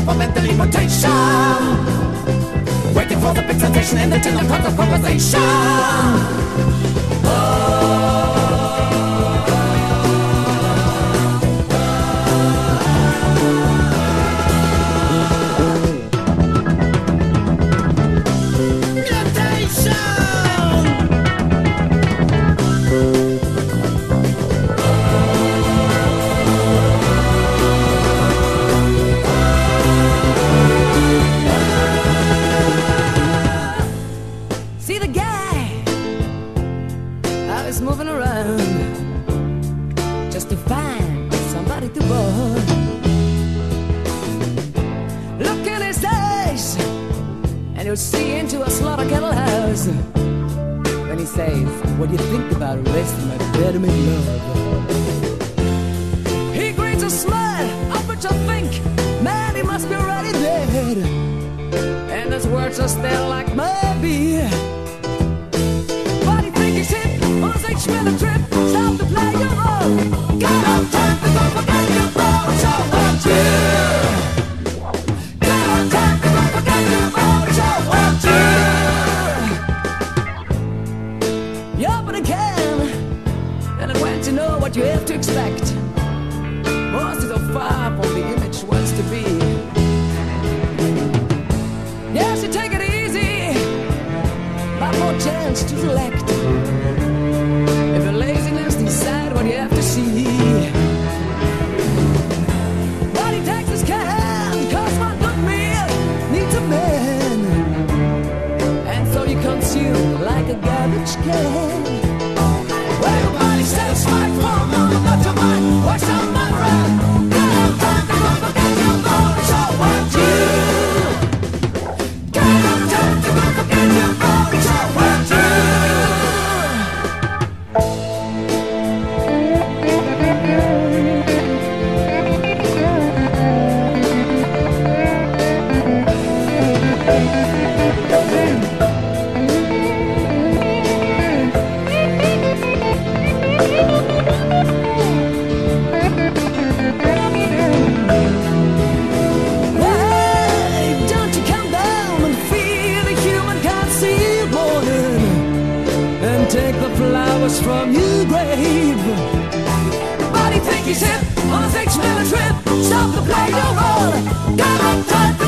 for mental immutation, waiting for the big sensation in the general part of conversation. See into a slaughter kettle house. When he says, what do you think about racing my bed to make love? He grins a smile, of which I think, man, he must be already dead. And his words are still like maybe. But he thinks he's hit on his H-minute trip. Stop to play your role. Got no time to go forget your role. So won't you? Got no time to go forget your role. You know what you have to expect. Most is so far from the image wants to be. Yes, you take it easy, but more chance to select. If your laziness decide what you have to see. But he takes his can, cause one good meal needs a man. And so you consume like a garbage can. Satisfied for a moment, not your mind. Watch out, my friend. Got no time to go forget your vote. So won't you? Got no time to go forget your vote. So won't you? Flowers from your grave. But he think he's hip on his H-minute trip. Stop to play your role. Got no time to